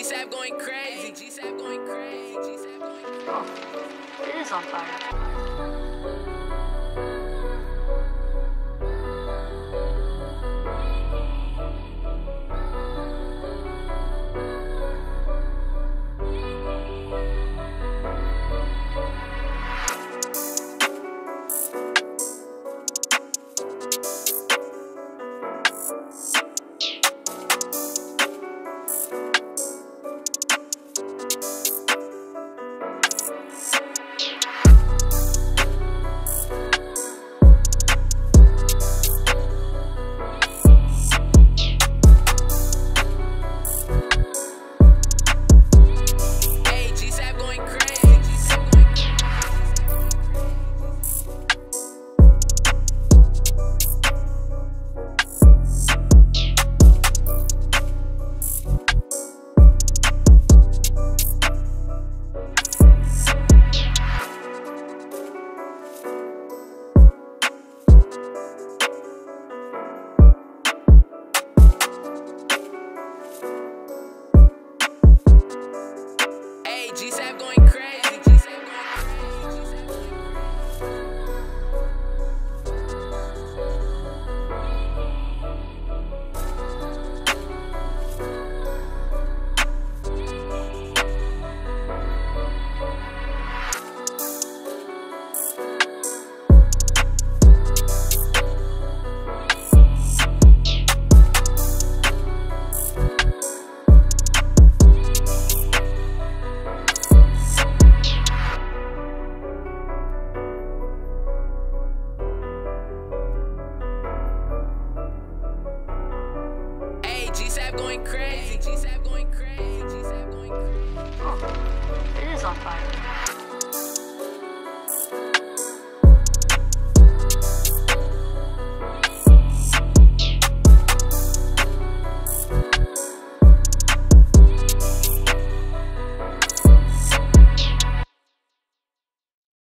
𝖎𝖌𝖓 going crazy. 𝖎𝖌𝖓 going crazy. 𝖎𝖌𝖓 going crazy. Oh, it is on fire. 𝖎𝖌𝖓 going crazy. 𝖎𝖌𝖓 going crazy. 𝖎𝖌𝖓 going crazy. 𝖎𝖌𝖓 going crazy. Oh, it is on fire.